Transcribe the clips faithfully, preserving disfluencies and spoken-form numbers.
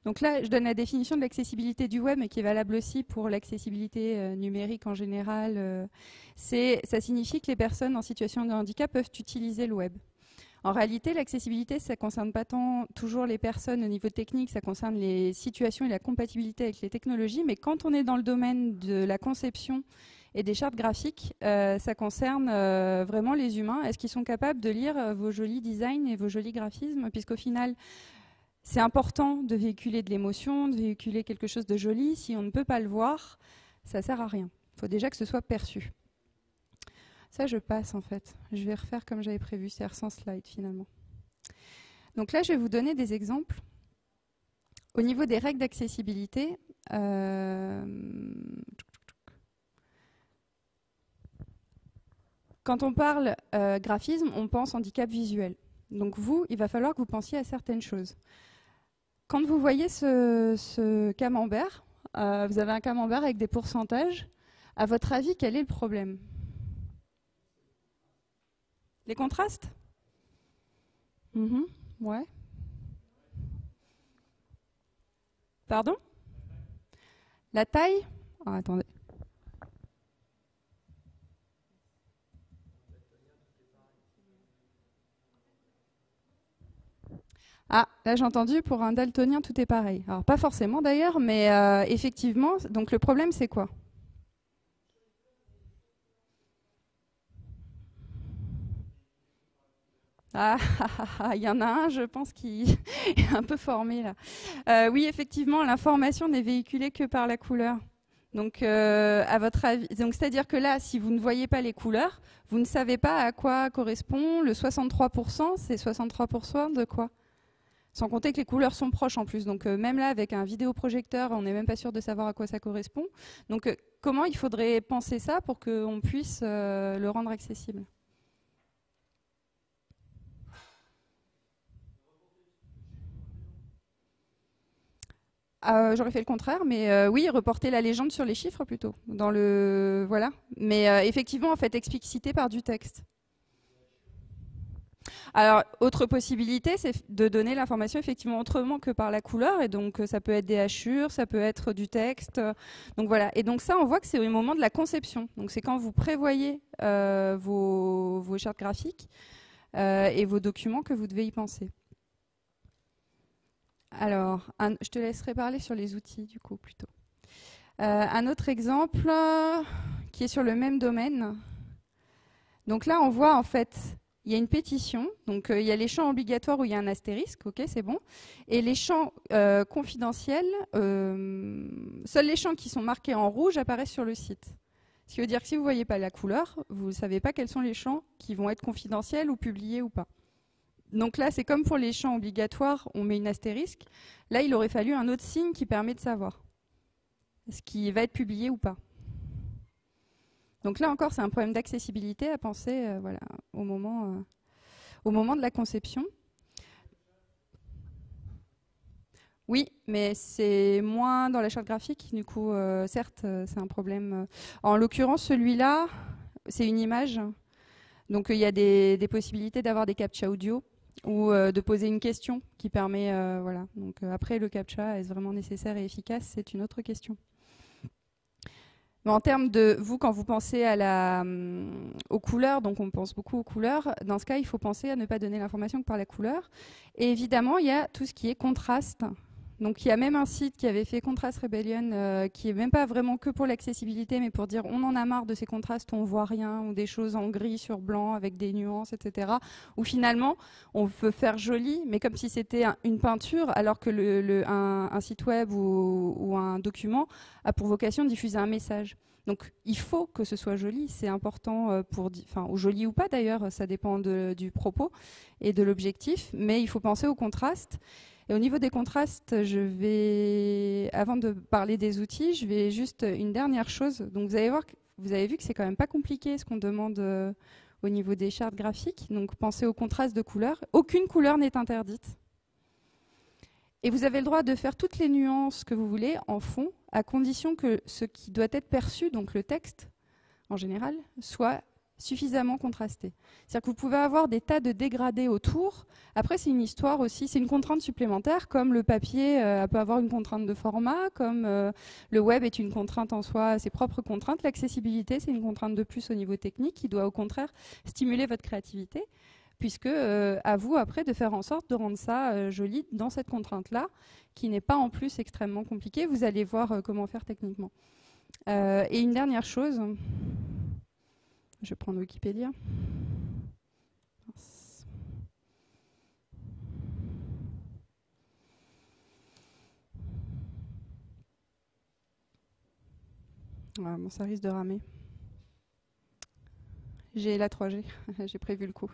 Donc là, je donne la définition de l'accessibilité du web, mais qui est valable aussi pour l'accessibilité euh, numérique en général. Euh, c'est, ça signifie que les personnes en situation de handicap peuvent utiliser le web. En réalité, l'accessibilité, ça ne concerne pas tant toujours les personnes au niveau technique, ça concerne les situations et la compatibilité avec les technologies, mais quand on est dans le domaine de la conception et des chartes graphiques, euh, ça concerne euh, vraiment les humains. Est-ce qu'ils sont capables de lire euh, vos jolis designs et vos jolis graphismes, puisqu'au final, c'est important de véhiculer de l'émotion, de véhiculer quelque chose de joli. Si on ne peut pas le voir, ça ne sert à rien. Il faut déjà que ce soit perçu. Ça, je passe en fait. Je vais refaire comme j'avais prévu, c'est-à-dire sans slide finalement. Donc là, je vais vous donner des exemples. Au niveau des règles d'accessibilité, euh... quand on parle euh, graphisme, on pense handicap visuel. Donc vous, il va falloir que vous pensiez à certaines choses. Quand vous voyez ce, ce camembert, euh, vous avez un camembert avec des pourcentages. À votre avis, quel est le problème ? Les contrastes ? Mmh, ouais. Pardon ? La taille ? Oh, attendez. Ah, là j'ai entendu, pour un daltonien, tout est pareil. Alors pas forcément d'ailleurs, mais euh, effectivement, donc le problème c'est quoi ? Ah, il y en a un, je pense, qui est un peu formé là. Euh, oui, effectivement, l'information n'est véhiculée que par la couleur. Donc, euh, à votre avis, donc c'est-à-dire que là, si vous ne voyez pas les couleurs, vous ne savez pas à quoi correspond le soixante-trois pour cent. C'est soixante-trois pour cent de quoi ? Sans compter que les couleurs sont proches en plus. Donc, euh, même là, avec un vidéoprojecteur, on n'est même pas sûr de savoir à quoi ça correspond. Donc, euh, comment il faudrait penser ça pour qu'on puisse euh, le rendre accessible ? Euh, J'aurais fait le contraire, mais euh, oui, reporter la légende sur les chiffres plutôt. Dans le voilà, mais euh, effectivement, en fait, explicité par du texte. Alors, autre possibilité, c'est de donner l'information effectivement autrement que par la couleur, et donc ça peut être des hachures, ça peut être du texte. Donc voilà, et donc ça, on voit que c'est au moment de la conception. Donc c'est quand vous prévoyez euh, vos, vos chartes graphiques euh, et vos documents que vous devez y penser. Alors, un, je te laisserai parler sur les outils, du coup, plutôt. Euh, un autre exemple euh, qui est sur le même domaine. Donc là, on voit, en fait, il y a une pétition. Donc, euh, il y a les champs obligatoires où il y a un astérisque, ok, c'est bon. Et les champs euh, confidentiels, euh, seuls les champs qui sont marqués en rouge apparaissent sur le site. Ce qui veut dire que si vous ne voyez pas la couleur, vous ne savez pas quels sont les champs qui vont être confidentiels ou publiés ou pas. Donc là, c'est comme pour les champs obligatoires, on met une astérisque. Là, il aurait fallu un autre signe qui permet de savoir ce qui va être publié ou pas. Donc là encore, c'est un problème d'accessibilité à penser euh, voilà, au moment, euh, au moment de la conception. Oui, mais c'est moins dans la charte graphique. Du coup, euh, certes, c'est un problème. En l'occurrence, celui-là, c'est une image. Donc il y a des, des possibilités d'avoir des captcha audio ou euh, de poser une question qui permet, euh, voilà. Donc euh, après, le captcha, est-ce vraiment nécessaire et efficace? C'est une autre question. Mais en termes de, vous, quand vous pensez à la, euh, aux couleurs, donc on pense beaucoup aux couleurs, dans ce cas, il faut penser à ne pas donner l'information que par la couleur. Et évidemment, il y a tout ce qui est contraste. Donc il y a même un site qui avait fait Contrast Rebellion, euh, qui est même pas vraiment que pour l'accessibilité, mais pour dire on en a marre de ces contrastes où on voit rien, ou des choses en gris sur blanc avec des nuances, et cetera. Où finalement on veut faire joli, mais comme si c'était un, une peinture, alors que le, le, un, un site web ou, ou un document a pour vocation de diffuser un message. Donc il faut que ce soit joli, c'est important pour, enfin, ou joli ou pas d'ailleurs, ça dépend de, du propos et de l'objectif, mais il faut penser au contraste. Et au niveau des contrastes, je vais, avant de parler des outils, je vais juste une dernière chose. Donc vous allez voir, vous avez vu que c'est quand même pas compliqué ce qu'on demande euh, au niveau des chartes graphiques. Donc pensez au contraste de couleurs. Aucune couleur n'est interdite. Et vous avez le droit de faire toutes les nuances que vous voulez en fond, à condition que ce qui doit être perçu, donc le texte en général, soit suffisamment contrasté. C'est-à-dire que vous pouvez avoir des tas de dégradés autour. Après, c'est une histoire aussi, c'est une contrainte supplémentaire, comme le papier euh, peut avoir une contrainte de format, comme euh, le web est une contrainte en soi, ses propres contraintes. L'accessibilité, c'est une contrainte de plus au niveau technique qui doit au contraire stimuler votre créativité, puisque euh, à vous après de faire en sorte de rendre ça euh, joli dans cette contrainte-là, qui n'est pas en plus extrêmement compliquée. Vous allez voir euh, comment faire techniquement. Euh, et une dernière chose, je vais prendre Wikipédia. Ah, bon, ça risque de ramer. J'ai la trois G, j'ai prévu le coup.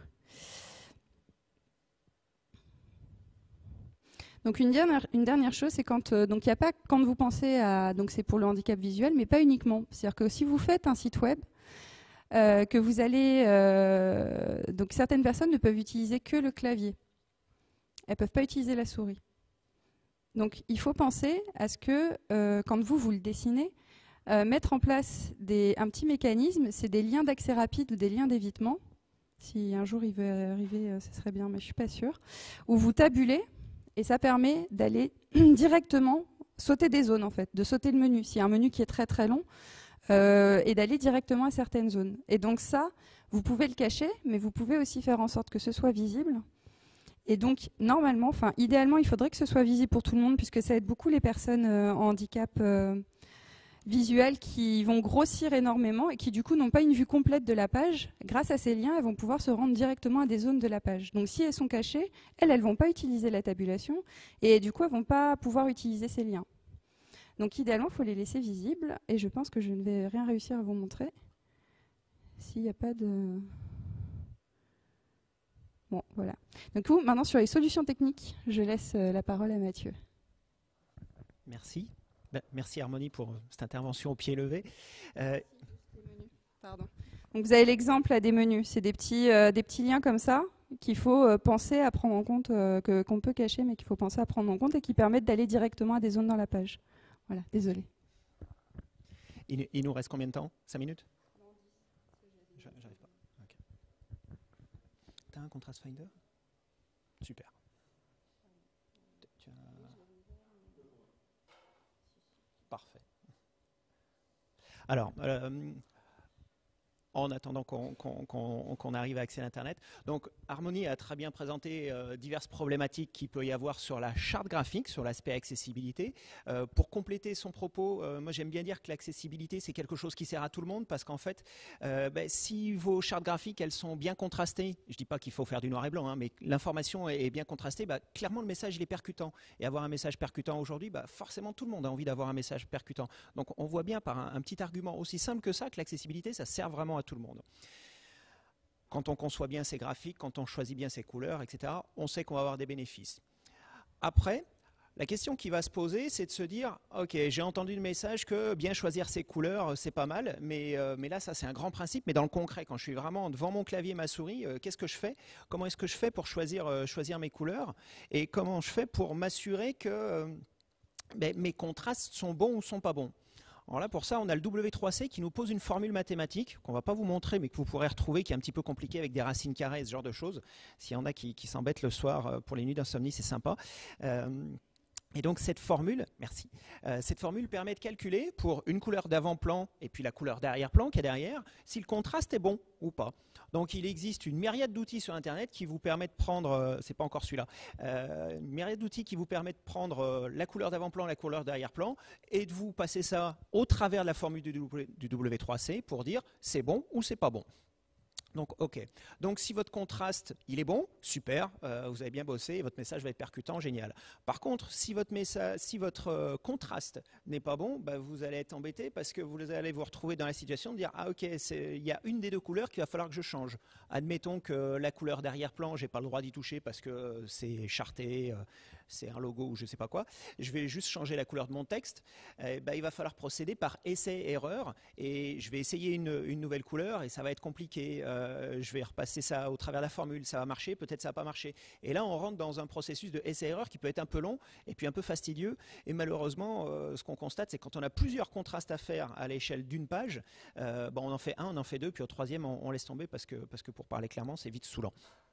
Donc une dernière, une dernière chose, c'est quand euh, donc il y a pas quand vous pensez à donc c'est pour le handicap visuel, mais pas uniquement. C'est-à-dire que si vous faites un site web, euh, que vous allez euh, donc certaines personnes ne peuvent utiliser que le clavier. Elles peuvent pas utiliser la souris. Donc il faut penser à ce que euh, quand vous vous le dessinez, euh, mettre en place des, un petit mécanisme, c'est des liens d'accès rapide ou des liens d'évitement. Si un jour il veut arriver, euh, ce serait bien, mais je suis pas sûre. Où vous tabulez. Et ça permet d'aller directement sauter des zones, en fait, de sauter le menu. S'il y a un menu qui est très très long, euh, et d'aller directement à certaines zones. Et donc ça, vous pouvez le cacher, mais vous pouvez aussi faire en sorte que ce soit visible. Et donc, normalement, enfin, idéalement, il faudrait que ce soit visible pour tout le monde, puisque ça aide beaucoup les personnes euh, en handicap euh, visuel qui vont grossir énormément et qui, du coup, n'ont pas une vue complète de la page. Grâce à ces liens, elles vont pouvoir se rendre directement à des zones de la page. Donc, si elles sont cachées, elles, elles ne vont pas utiliser la tabulation et, du coup, elles ne vont pas pouvoir utiliser ces liens. Donc, idéalement, il faut les laisser visibles et je pense que je ne vais rien réussir à vous montrer s'il n'y a pas de... Bon, voilà. Donc, maintenant, sur les solutions techniques, je laisse la parole à Mathieu. Merci. Ben, merci Harmonie pour cette intervention au pied levé. Euh... Pardon. Donc vous avez l'exemple des menus. C'est des petits, euh, des petits liens comme ça qu'il faut euh, penser à prendre en compte, euh, que, qu'on peut cacher, mais qu'il faut penser à prendre en compte et qui permettent d'aller directement à des zones dans la page. Voilà, désolé. Il, il nous reste combien de temps? cinq minutes? J'arrive pas. Okay. T'as un contrast finder? Super. Tu as... Parfait. Alors, euh, en attendant qu'on qu'on, qu'on, qu'on arrive à accéder à Internet, donc Harmonie a très bien présenté euh, diverses problématiques qu'il peut y avoir sur la charte graphique, sur l'aspect accessibilité. Euh, pour compléter son propos, euh, moi j'aime bien dire que l'accessibilité c'est quelque chose qui sert à tout le monde parce qu'en fait, euh, ben, si vos chartes graphiques elles sont bien contrastées, je dis pas qu'il faut faire du noir et blanc, hein, mais l'information est, est bien contrastée, ben, clairement le message il est percutant. Et avoir un message percutant aujourd'hui, ben, forcément tout le monde a envie d'avoir un message percutant. Donc on voit bien par un, un petit argument aussi simple que ça que l'accessibilité ça sert vraiment à tout le monde. Quand on conçoit bien ses graphiques, quand on choisit bien ses couleurs, et cetera, on sait qu'on va avoir des bénéfices. Après, la question qui va se poser, c'est de se dire, ok, j'ai entendu le message que bien choisir ses couleurs, c'est pas mal, mais, euh, mais là, ça c'est un grand principe, mais dans le concret, quand je suis vraiment devant mon clavier, ma souris, euh, qu'est-ce que je fais? Comment est-ce que je fais pour choisir, euh, choisir mes couleurs? Et comment je fais pour m'assurer que euh, ben, mes contrastes sont bons ou sont pas bons? Alors là, pour ça, on a le W trois C qui nous pose une formule mathématique qu'on ne va pas vous montrer, mais que vous pourrez retrouver, qui est un petit peu compliquée avec des racines carrées, ce genre de choses. S'il y en a qui, qui s'embêtent le soir pour les nuits d'insomnie, c'est sympa. Euh, Et donc cette formule, merci, euh, cette formule permet de calculer pour une couleur d'avant-plan et puis la couleur d'arrière-plan qui est derrière, si le contraste est bon ou pas. Donc il existe une myriade d'outils sur Internet qui vous permettent de prendre, euh, c'est pas encore celui-là, euh, une myriade d'outils qui vous permettent de prendre euh, la couleur d'avant-plan, la couleur d'arrière-plan et de vous passer ça au travers de la formule du, w, du W trois C pour dire c'est bon ou c'est pas bon. Donc, ok. Donc, si votre contraste, il est bon, super, euh, vous avez bien bossé, et votre message va être percutant, génial. Par contre, si votre, message, si votre euh, contraste n'est pas bon, bah, vous allez être embêté parce que vous allez vous retrouver dans la situation de dire, ah ok, il y a une des deux couleurs qu'il va falloir que je change. Admettons que la couleur d'arrière-plan, j'ai pas le droit d'y toucher parce que c'est charté, euh, c'est un logo ou je ne sais pas quoi, je vais juste changer la couleur de mon texte, eh ben, il va falloir procéder par essai-erreur et je vais essayer une, une nouvelle couleur et ça va être compliqué. Euh, je vais repasser ça au travers de la formule, ça va marcher, peut-être ça va pas marcher. Et là, on rentre dans un processus de essai-erreur qui peut être un peu long et puis un peu fastidieux. Et malheureusement, euh, ce qu'on constate, c'est quand on a plusieurs contrastes à faire à l'échelle d'une page, euh, bon, on en fait un, on en fait deux, puis au troisième, on, on laisse tomber parce que, parce que pour parler clairement, c'est vite saoulant.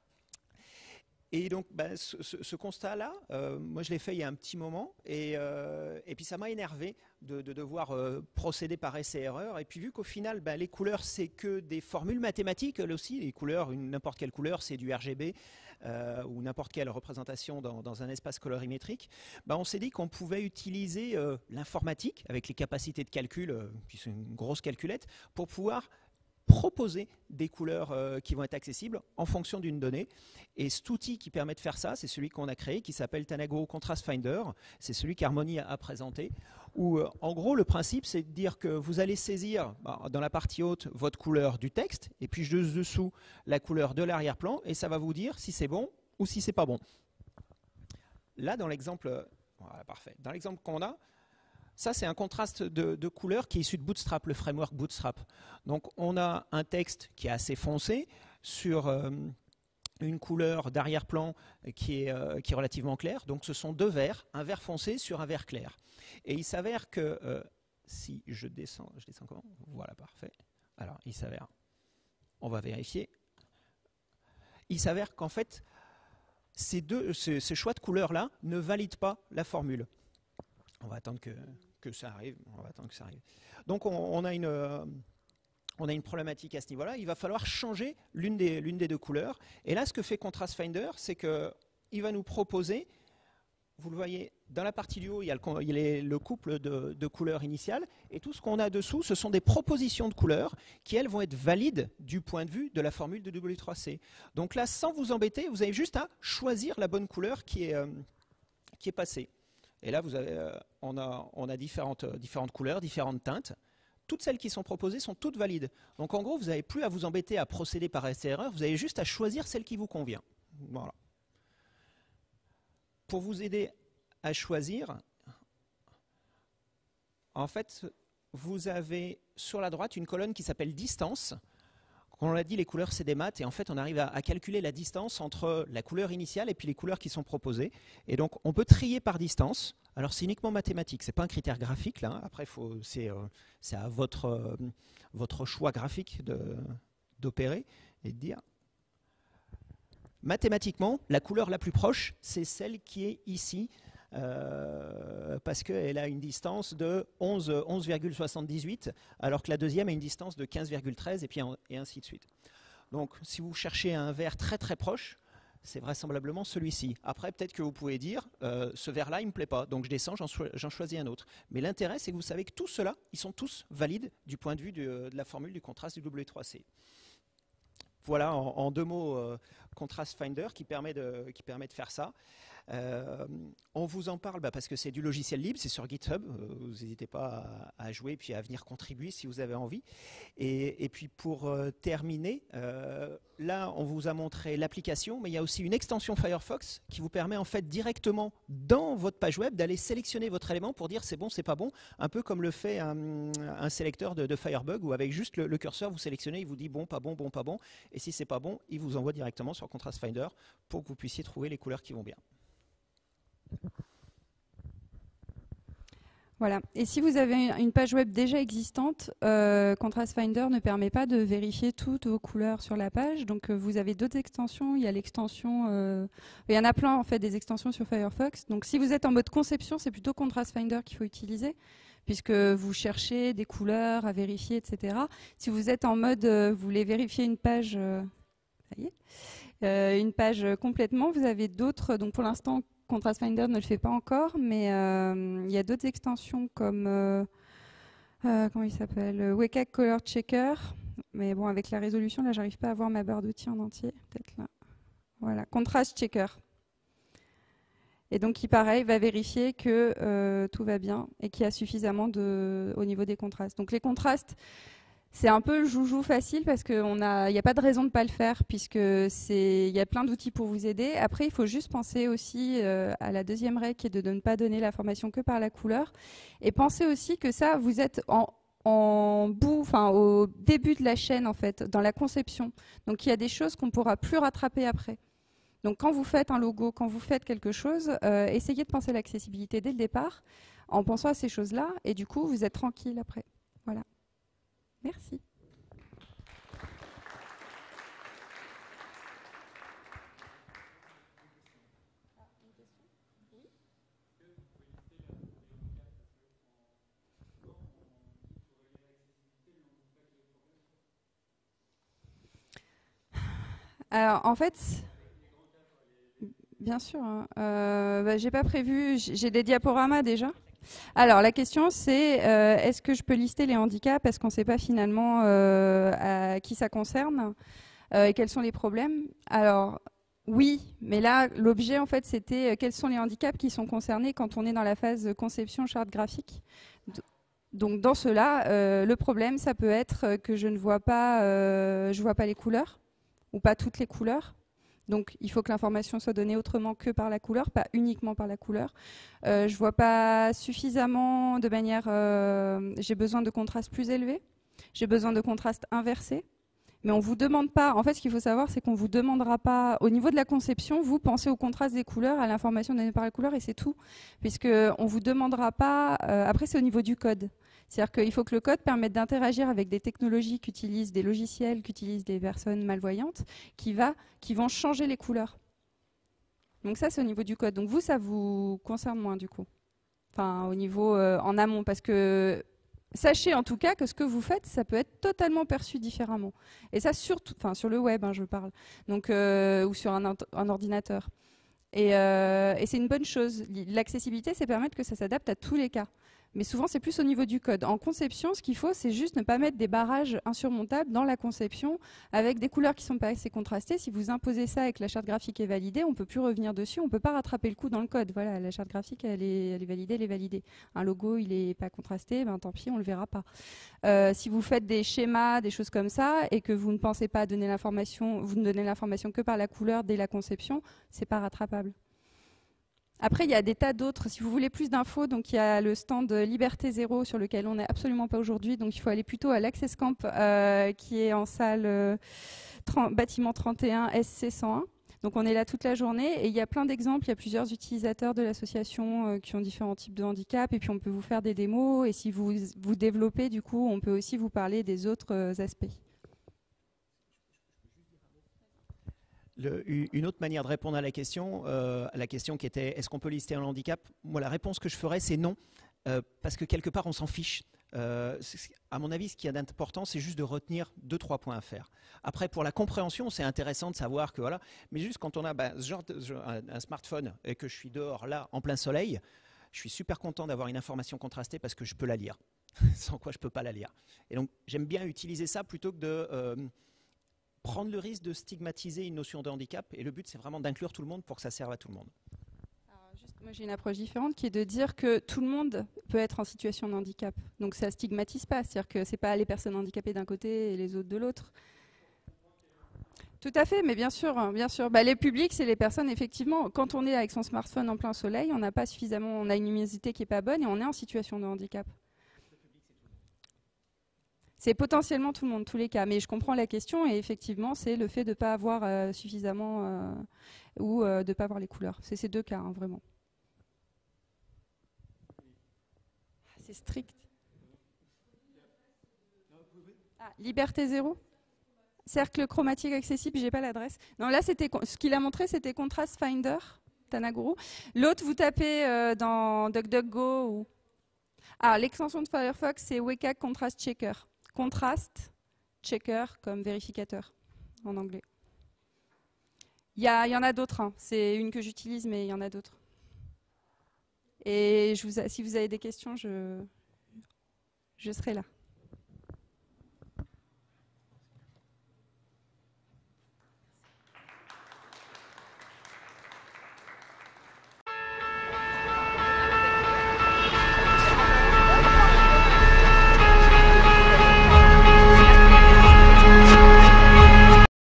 Et donc, bah, ce, ce, ce constat-là, euh, moi je l'ai fait il y a un petit moment, et, euh, et puis ça m'a énervé de, de devoir euh, procéder par essai-erreur. Et puis vu qu'au final, bah, les couleurs, c'est que des formules mathématiques, là aussi, les couleurs, n'importe quelle couleur, c'est du R G B, euh, ou n'importe quelle représentation dans, dans un espace colorimétrique, bah, on s'est dit qu'on pouvait utiliser euh, l'informatique, avec les capacités de calcul, euh, puis c'est une grosse calculette, pour pouvoir proposer des couleurs euh, qui vont être accessibles en fonction d'une donnée. Et cet outil qui permet de faire ça, c'est celui qu'on a créé, qui s'appelle Tanago Contrast Finder. C'est celui qu'Harmony a, a présenté. Où, euh, en gros, le principe, c'est de dire que vous allez saisir, bah, dans la partie haute, votre couleur du texte, et puis juste dessous, la couleur de l'arrière-plan, et ça va vous dire si c'est bon ou si c'est pas bon. Là, dans l'exemple, voilà, parfait. Dans l'exemple qu'on a, ça, c'est un contraste de, de couleurs qui est issu de Bootstrap, le framework Bootstrap. Donc, on a un texte qui est assez foncé sur euh, une couleur d'arrière-plan qui est, euh, qui est relativement claire. Donc, ce sont deux verts, un vert foncé sur un vert clair. Et il s'avère que, euh, si je descends, je descends comment? Voilà, parfait. Alors, il s'avère, on va vérifier. Il s'avère qu'en fait, ces, deux, ces, ces choix de couleurs-là ne valident pas la formule. On va attendre que, que ça arrive. On va attendre que ça arrive. Donc, on, on, a une, euh, on a une problématique à ce niveau-là. Il va falloir changer l'une des, l'une des deux couleurs. Et là, ce que fait Contrast Finder, c'est qu'il va nous proposer, vous le voyez, dans la partie du haut, il y a le, il y a le couple de, de couleurs initiales. Et tout ce qu'on a dessous, ce sont des propositions de couleurs qui, elles, vont être valides du point de vue de la formule de W trois C. Donc là, sans vous embêter, vous avez juste à choisir la bonne couleur qui est, euh, qui est passée. Et là, vous avez, euh, on a, on a différentes, euh, différentes couleurs, différentes teintes. Toutes celles qui sont proposées sont toutes valides. Donc en gros, vous n'avez plus à vous embêter à procéder par essai-erreur, vous avez juste à choisir celle qui vous convient. Voilà. Pour vous aider à choisir, en fait, vous avez sur la droite une colonne qui s'appelle distance. Comme on l'a dit, les couleurs, c'est des maths, et en fait, on arrive à, à calculer la distance entre la couleur initiale et puis les couleurs qui sont proposées. Et donc, on peut trier par distance. Alors, c'est uniquement mathématique, ce n'est pas un critère graphique, là. Après, c'est euh, à votre, euh, votre choix graphique d'opérer et de dire. Mathématiquement, la couleur la plus proche, c'est celle qui est ici, Euh, parce qu'elle a une distance de onze virgule soixante-dix-huit, alors que la deuxième a une distance de quinze virgule treize, et puis en, et ainsi de suite. Donc, si vous cherchez un vert très très proche, c'est vraisemblablement celui-ci. Après, peut-être que vous pouvez dire, euh, ce vert-là, il ne me plaît pas, donc je descends, j'en cho choisis un autre. Mais l'intérêt, c'est que vous savez que tout cela, ils sont tous valides du point de vue du, de la formule du contraste du W trois C. Voilà, en, en deux mots, euh, Contrast Finder qui permet de, qui permet de faire ça. Euh, on vous en parle bah, parce que c'est du logiciel libre, c'est sur GitHub, euh, vous n'hésitez pas à, à jouer puis à venir contribuer si vous avez envie. Et, et puis pour euh, terminer, euh, là on vous a montré l'application, mais il y a aussi une extension Firefox qui vous permet en fait directement dans votre page web d'aller sélectionner votre élément pour dire c'est bon, c'est pas bon, un peu comme le fait un, un sélecteur de, de Firebug où avec juste le, le curseur vous sélectionnez, il vous dit bon, pas bon, bon, pas bon, et si c'est pas bon, il vous envoie directement sur Contrast Finder pour que vous puissiez trouver les couleurs qui vont bien. Voilà. Et si vous avez une page web déjà existante, euh, Contrast Finder ne permet pas de vérifier toutes vos couleurs sur la page. Donc, euh, vous avez d'autres extensions. Il y a l'extension... Euh, il y en a plein, en fait, des extensions sur Firefox. Donc, si vous êtes en mode conception, c'est plutôt Contrast Finder qu'il faut utiliser, puisque vous cherchez des couleurs à vérifier, et cetera. Si vous êtes en mode... Euh, vous voulez vérifier une page... Euh, ça y est, euh, une page complètement, vous avez d'autres... Donc, pour l'instant... Contrast Finder ne le fait pas encore, mais euh, il y a d'autres extensions comme euh, euh, comment il s'appelle, Wcag Color Checker. Mais bon, avec la résolution, là, j'arrive pas à voir ma barre d'outils en entier. Peut-être là. Voilà, Contrast Checker. Et donc, qui pareil va vérifier que euh, tout va bien et qu'il y a suffisamment de, au niveau des contrastes. Donc, les contrastes, C'est un peu le joujou facile parce qu'il n'y a pas de raison de ne pas le faire puisque il y a plein d'outils pour vous aider. Après, il faut juste penser aussi euh, à la deuxième règle qui est de ne pas donner l'information que par la couleur. Et pensez aussi que ça, vous êtes en, en bout, enfin au début de la chaîne en fait, dans la conception. Donc il y a des choses qu'on ne pourra plus rattraper après. Donc quand vous faites un logo, quand vous faites quelque chose, euh, essayez de penser à l'accessibilité dès le départ en pensant à ces choses-là et du coup, vous êtes tranquille après. Voilà. Merci. Alors, en fait, bien sûr, hein, euh, bah, j'ai pas prévu, j'ai des diaporamas déjà. Alors, la question, c'est euh, est-ce que je peux lister les handicaps parce qu'on ne sait pas finalement euh, à qui ça concerne euh, et quels sont les problèmes. Alors, oui, mais là, l'objet, en fait, c'était euh, quels sont les handicaps qui sont concernés quand on est dans la phase de conception charte graphique. Donc, dans cela, euh, le problème, ça peut être que je ne vois pas, euh, je vois pas les couleurs ou pas toutes les couleurs. Donc, il faut que l'information soit donnée autrement que par la couleur, pas uniquement par la couleur. Euh, je ne vois pas suffisamment de manière... Euh, j'ai besoin de contrastes plus élevés. J'ai besoin de contrastes inversés. Mais on ne vous demande pas... En fait, ce qu'il faut savoir, c'est qu'on ne vous demandera pas... Au niveau de la conception, vous pensez au contraste des couleurs, à l'information donnée par la couleur, et c'est tout. Puisqu'on ne vous demandera pas... Euh, après, c'est au niveau du code. C'est-à-dire qu'il faut que le code permette d'interagir avec des technologies qu'utilisent des logiciels, qu'utilisent des personnes malvoyantes, qui, va, qui vont changer les couleurs. Donc ça, c'est au niveau du code. Donc vous, ça vous concerne moins du coup. Enfin, au niveau euh, en amont. Parce que sachez en tout cas que ce que vous faites, ça peut être totalement perçu différemment. Et ça, surtout, enfin, sur le web, hein, je parle. Donc, euh, ou sur un, un ordinateur. Et, euh, et c'est une bonne chose. L'accessibilité, c'est permettre que ça s'adapte à tous les cas. Mais souvent, c'est plus au niveau du code. En conception, ce qu'il faut, c'est juste ne pas mettre des barrages insurmontables dans la conception avec des couleurs qui ne sont pas assez contrastées. Si vous imposez ça et que la charte graphique est validée, on ne peut plus revenir dessus, on ne peut pas rattraper le coup dans le code. Voilà, la charte graphique, elle est, elle est validée, elle est validée. Un logo, il n'est pas contrasté, ben, tant pis, on ne le verra pas. Euh, si vous faites des schémas, des choses comme ça, et que vous ne pensez pas donner l'information, vous ne donnez l'information que par la couleur dès la conception, ce n'est pas rattrapable. Après, il y a des tas d'autres. Si vous voulez plus d'infos, donc il y a le stand Liberté Zéro sur lequel on n'est absolument pas aujourd'hui. Donc il faut aller plutôt à l'Access Camp euh, qui est en salle euh, bâtiment trente et un S C cent un. Donc on est là toute la journée et il y a plein d'exemples. Il y a plusieurs utilisateurs de l'association euh, qui ont différents types de handicap et puis on peut vous faire des démos. Et si vous vous développez, du coup, on peut aussi vous parler des autres euh, aspects. Le, une autre manière de répondre à la question, euh, à la question qui était est-ce qu'on peut lister un handicap? Moi, la réponse que je ferais, c'est non, euh, parce que quelque part, on s'en fiche. Euh, à mon avis, ce qui est d'important, c'est juste de retenir deux, trois points à faire. Après, pour la compréhension, c'est intéressant de savoir que voilà, mais juste quand on a ben, ce genre de, un, un smartphone et que je suis dehors là, en plein soleil, je suis super content d'avoir une information contrastée parce que je peux la lire, sans quoi je ne peux pas la lire. Et donc, j'aime bien utiliser ça plutôt que de euh, prendre le risque de stigmatiser une notion de handicap. Et le but, c'est vraiment d'inclure tout le monde pour que ça serve à tout le monde. Alors, juste, moi, j'ai une approche différente qui est de dire que tout le monde peut être en situation de handicap. Donc, ça ne stigmatise pas. C'est-à-dire que ce n'est pas les personnes handicapées d'un côté et les autres de l'autre. Tout à fait, mais bien sûr, bien sûr. Bah, les publics, c'est les personnes, effectivement, quand on est avec son smartphone en plein soleil, on n'a pas suffisamment, on a une luminosité qui n'est pas bonne et on est en situation de handicap. C'est potentiellement tout le monde, tous les cas. Mais je comprends la question et effectivement, c'est le fait de ne pas avoir euh, suffisamment euh, ou euh, de ne pas avoir les couleurs. C'est ces deux cas, hein, vraiment. C'est strict. Ah, Liberté Zéro. Cercle chromatique accessible, j'ai pas l'adresse. Non, là, c'était ce qu'il a montré, c'était Contrast Finder, Tanaguru. L'autre, vous tapez euh, dans DuckDuckGo ou... Ah, l'extension de Firefox, c'est Weka Contrast Checker. Contrast Checker comme vérificateur en anglais. Il y, y en a d'autres. Hein. C'est une que j'utilise, mais il y en a d'autres. Et je vous, si vous avez des questions, je, je serai là.